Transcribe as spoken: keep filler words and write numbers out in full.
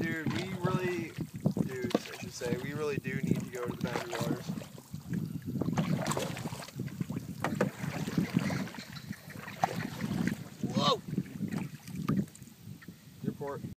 Dude, we really, dudes, I should say, we really do need to go to the boundary waters. Whoa! Your port.